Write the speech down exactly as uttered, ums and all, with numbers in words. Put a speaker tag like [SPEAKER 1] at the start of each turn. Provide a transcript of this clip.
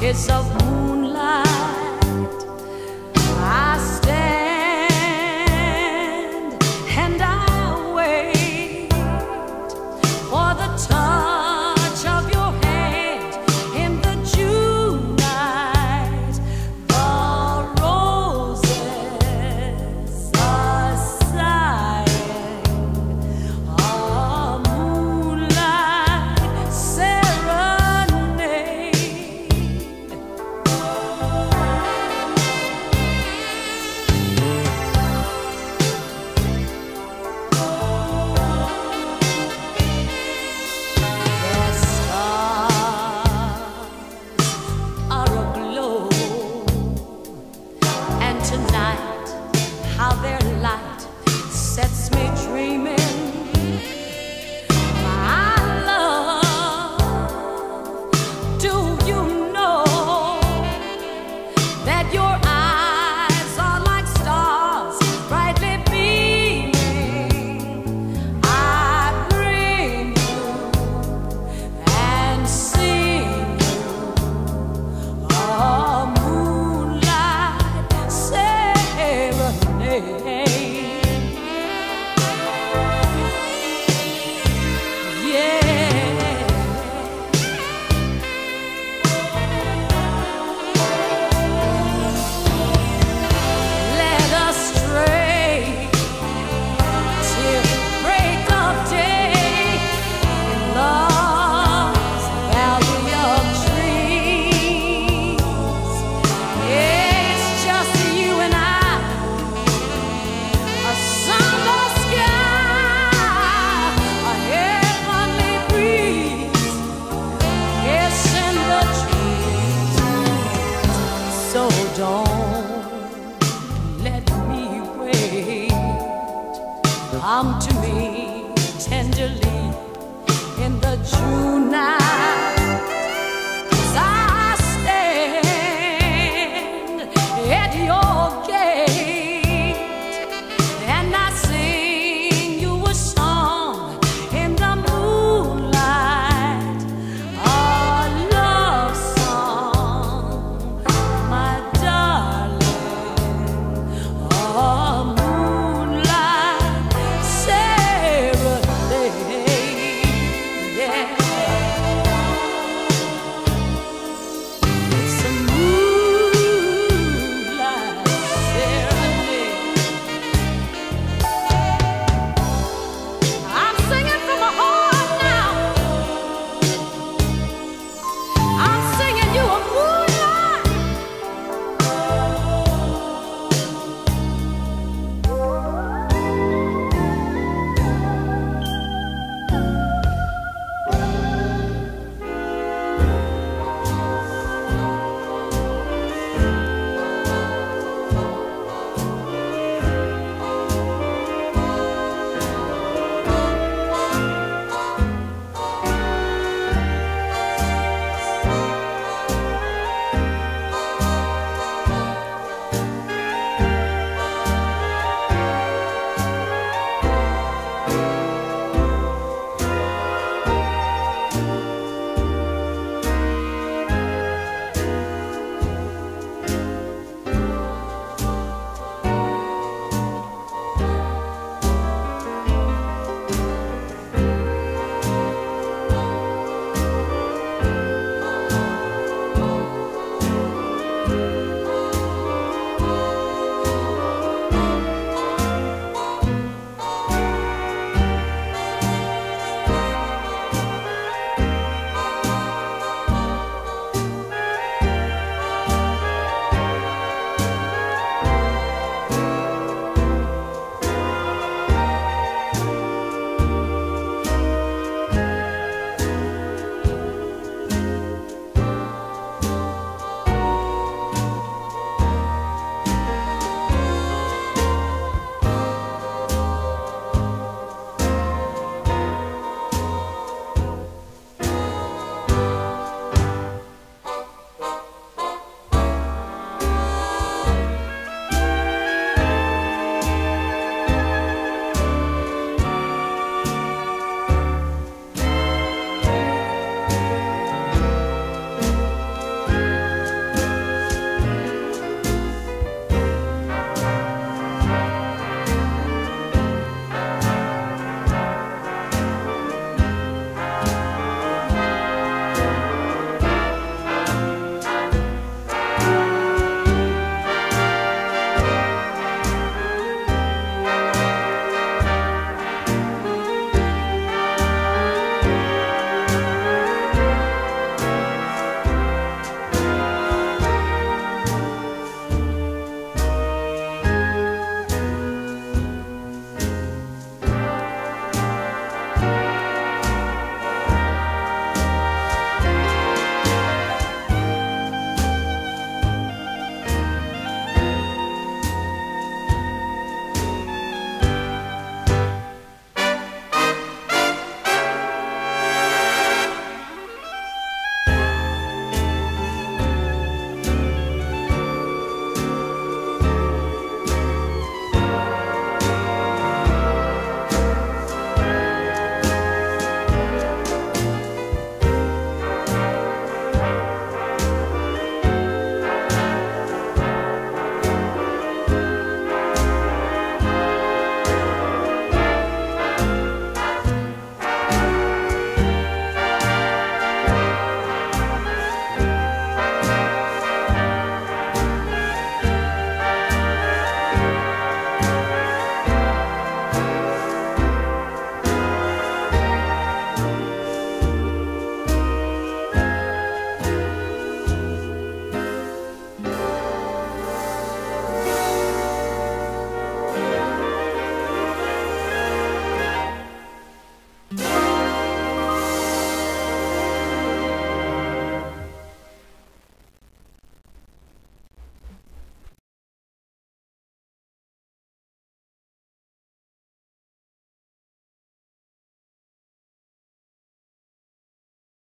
[SPEAKER 1] kiss of moonlight, I stand and I wait for the touch of your hand in the June night. The roses are sighing a moonlight serenade. The stars are aglow, and tonight how their light sets me dreaming. My love, do you know that your eyes are like stars brightly beaming? I bring you and sing you a moonlight serenade. Yeah. Let us stray till break of day in love's valley of dreams. It's just you and I, a sunless sky, a heavenly breeze, yes, in the trees. So don't let me wait. Come to me tenderly in the June night.